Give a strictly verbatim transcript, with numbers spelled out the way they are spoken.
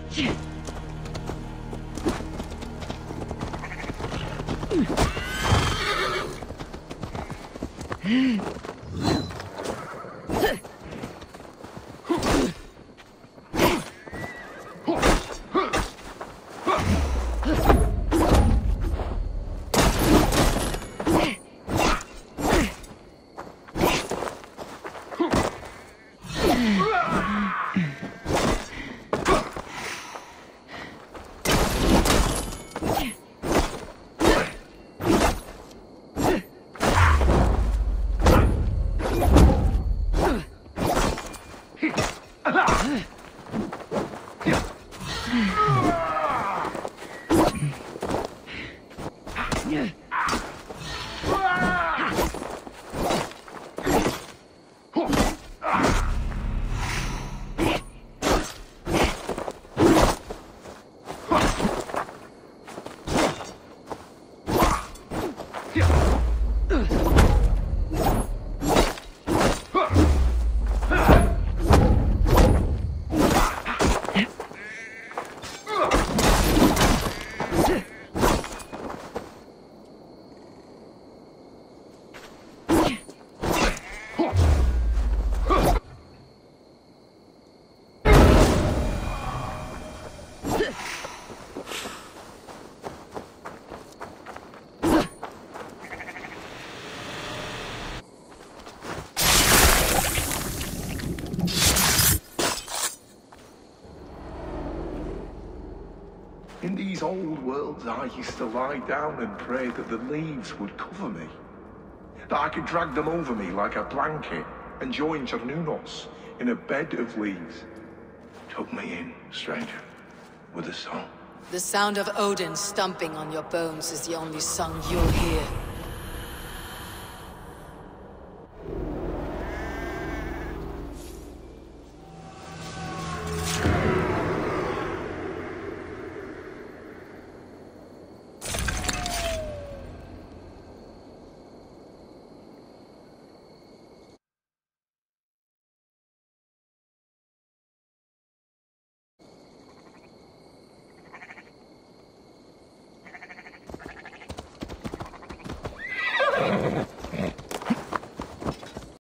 In these old worlds, I used to lie down and pray that the leaves would cover me. That I could drag them over me like a blanket and join Cernunos in a bed of leaves. Took me in, stranger, with a song. The sound of Odin stomping on your bones is the only song you'll hear.